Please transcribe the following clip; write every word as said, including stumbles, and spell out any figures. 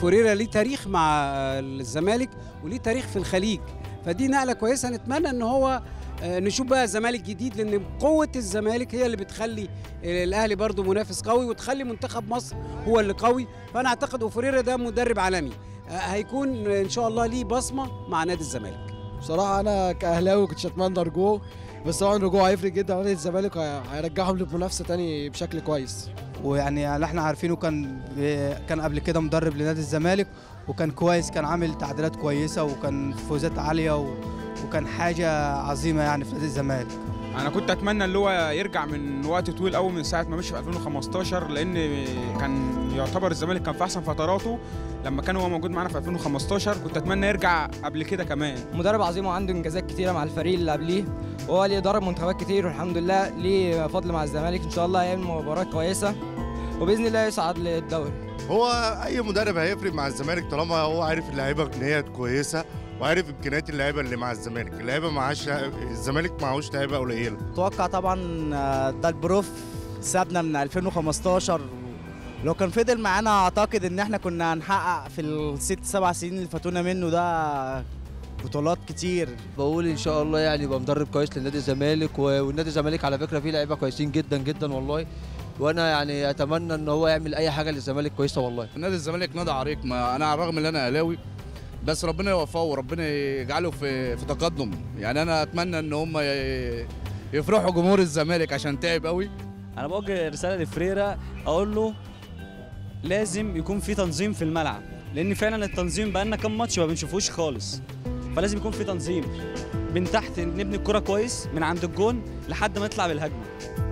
فوريرا ليه تاريخ مع الزمالك وليه تاريخ في الخليج، فدي نقله كويسه. نتمنى ان هو نشوف بقى زمالك جديد، لان قوه الزمالك هي اللي بتخلي الاهلي برضو منافس قوي وتخلي منتخب مصر هو اللي قوي. فانا اعتقد فوريرا ده مدرب عالمي هيكون ان شاء الله ليه بصمه مع نادي الزمالك. بصراحه انا كاهلاوي كنتش اتمنى رجوعه، بس طبعا رجوعه هيفرق جدا على نادي الزمالك وهيرجعهم للمنافسه تاني بشكل كويس. ويعني اللي احنا عارفينه كان كان قبل كده مدرب لنادي الزمالك وكان كويس، كان عامل تعديلات كويسه وكان فوزات عاليه و... وكان حاجه عظيمه يعني في نادي الزمالك. انا كنت اتمنى اللي هو يرجع من وقت طويل قوي من ساعه ما مشي في ألفين وخمستاشر، لان كان يعتبر الزمالك كان في احسن فتراته لما كان هو موجود معانا في ألفين وخمستاشر. كنت اتمنى يرجع قبل كده كمان. مدرب عظيم وعنده انجازات كتيره مع الفريق اللي قبليه، وهو ليه ضرب منتخبات كتير والحمد لله ليه فضل مع الزمالك. ان شاء الله هيعمل مباراه كويسه وباذن الله يصعد للدوري. هو اي مدرب هيفرق مع الزمالك طالما هو عارف اللعيبه ان هي كويسه وعارف امكانيات اللعيبه اللي مع الزمالك. اللعيبه معاش الزمالك معهوش لعيبه قليله. اتوقع طبعا ده البروف سابنا من ألفين وخمستاشر، لو كان فضل معانا اعتقد ان احنا كنا هنحقق في الست سبع سنين اللي فاتونا منه ده بطولات كتير. بقول ان شاء الله يعني يبقى مدرب كويس لنادي الزمالك، والنادي الزمالك على فكره فيه لعيبه كويسين جدا جدا والله، وانا يعني اتمنى ان هو يعمل اي حاجه للزمالك كويسه والله. نادي الزمالك نادي عريق، ما انا على الرغم ان انا اهلاوي بس ربنا يوفقه وربنا يجعله في في تقدم. يعني انا اتمنى ان هم يفرحوا جمهور الزمالك عشان تعب قوي. انا بوجه رساله لفريرا اقول له لازم يكون في تنظيم في الملعب، لان فعلا التنظيم بقالنا كام ماتش ما بنشوفوش خالص، فلازم يكون في تنظيم من تحت، نبني الكرة كويس من عند الجون لحد ما نطلع بالهجمه.